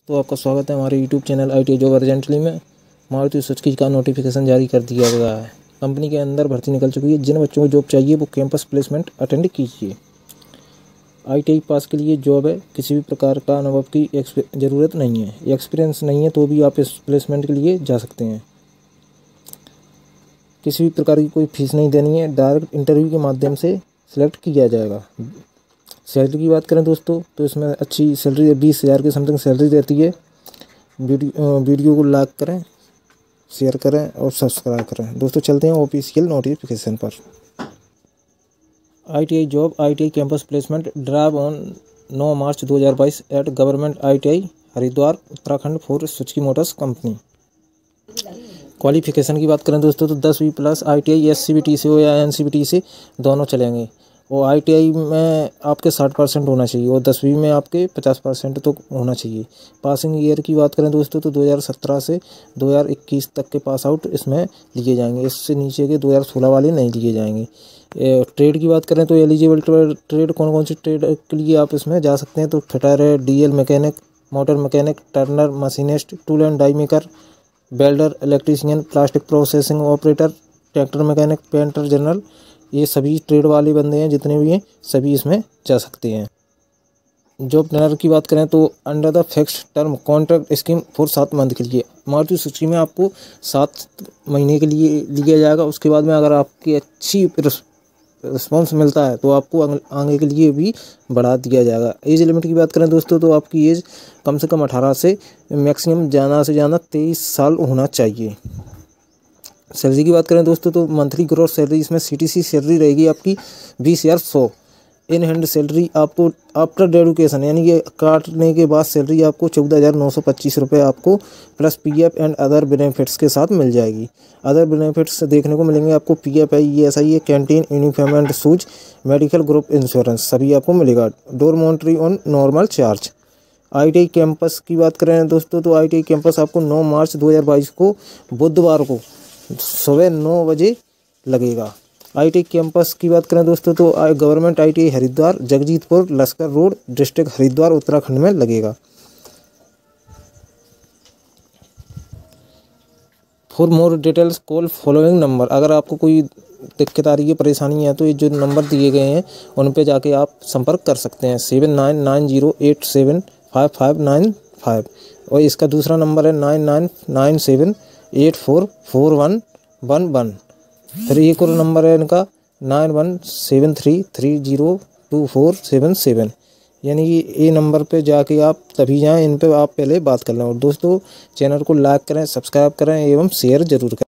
तो आपका स्वागत है हमारे YouTube channel ITI job urgently में। मारुति सुजुकी का नोटिफिकेशन जारी कर दिया गया है। कंपनी के अंदर भर्ती निकल चुकी है। जिन बच्चों को जॉब चाहिए वो कैंपस प्लेसमेंट अटेंड कीजिए। ITI पास के लिए जॉब है। किसी भी प्रकार का अनुभव की ज़रूरत नहीं है। एक्सपीरियंस नहीं है तो भी आप इस प्लेसमेंट के लिए जा सकते हैं। किसी भी प्रकार की कोई फीस नहीं देनी है। डायरेक्ट इंटरव्यू के माध्यम से सिलेक्ट किया जाएगा। सैलरी की बात करें दोस्तों तो इसमें अच्छी सैलरी 20,000 की समथिंग सैलरी रहती है। वीडियो को लाइक करें, शेयर करें और सब्सक्राइब करें। दोस्तों चलते हैं ऑफिशियल नोटिफिकेशन पर। ITI job ITI campus placement drive on 9 मार्च 2022 at government ITI Haridwar Uttarakhand for Suzuki motors company. Qualification की बात करें दोस्तों तो 10वीं प्लस ITI SCBT से हो या NCBT से दोनों चलेंगे। और ITI में आपके 60% होना चाहिए और 10वीं में आपके 50% तो होना चाहिए। पासिंग ईयर की बात करें दोस्तों तो 2017 से 2021 तक के पास आउट इसमें लिए जाएंगे। इससे नीचे के 2016 वाले नहीं लिए जाएंगे। ट्रेड की बात करें तो एलिजिबल ट्रेड कौन कौन सी ट्रेड के लिए आप इसमें जा सकते हैं तो फिटर है, DL mechanic, motor mechanic, turner, machinist, tool and die maker, welder, electrician, plastic processing operator, tractor mechanic, painter, general, ये सभी ट्रेड वाले बंदे हैं जितने भी हैं सभी इसमें जा सकते हैं। जॉब टेनर की बात करें तो under the fixed term contract scheme for 7 month के लिए। मारुति सुजुकी में आपको 7 महीने के लिए लिया जाएगा। उसके बाद में अगर आपकी अच्छी रिस्पॉन्स मिलता है तो आपको आगे के लिए भी बढ़ा दिया जाएगा। एज लिमिट की बात करें दोस्तों तो आपकी एज कम से कम 18 से मैक्सिमम ज़्यादा से ज़्यादा 23 साल होना चाहिए। सैलरी की बात करें दोस्तों तो मंथली ग्रॉस सैलरी इसमें CTC सैलरी रहेगी आपकी 20,100। इन हैंड सैलरी आपको आफ्टर डेडुकेशन यानी कि काटने के बाद सैलरी आपको 14,925 रुपये आपको plus PF and other benefits के साथ मिल जाएगी। अदर बेनिफिट्स देखने को मिलेंगे आपको PF है, ESI है, canteen, uniform and shoes, medical group insurance सभी आपको मिलेगा। Dormitory on normal charge. ITI campus की बात करें दोस्तों तो ITI कैंपस आपको 9 मार्च 2022 को बुधवार को सुबह 9 बजे लगेगा। ITI कैंपस की बात करें दोस्तों तो गवर्नमेंट ITI हरिद्वार, जगजीतपुर, लश्कर रोड, डिस्ट्रिक्ट हरिद्वार, उत्तराखंड में लगेगा। For more details call following number. अगर आपको कोई दिक्कत आ रही है, परेशानी है तो ये जो नंबर दिए गए हैं उन पे जाके आप संपर्क कर सकते हैं। 7990875595 और इसका दूसरा नंबर है 9997844111। फिर एक और नंबर है इनका 9173302477। यानी कि ये नंबर पे जाके आप तभी जाएं, इन पे आप पहले बात कर लें। और दोस्तों चैनल को लाइक करें, सब्सक्राइब करें एवं शेयर जरूर करें।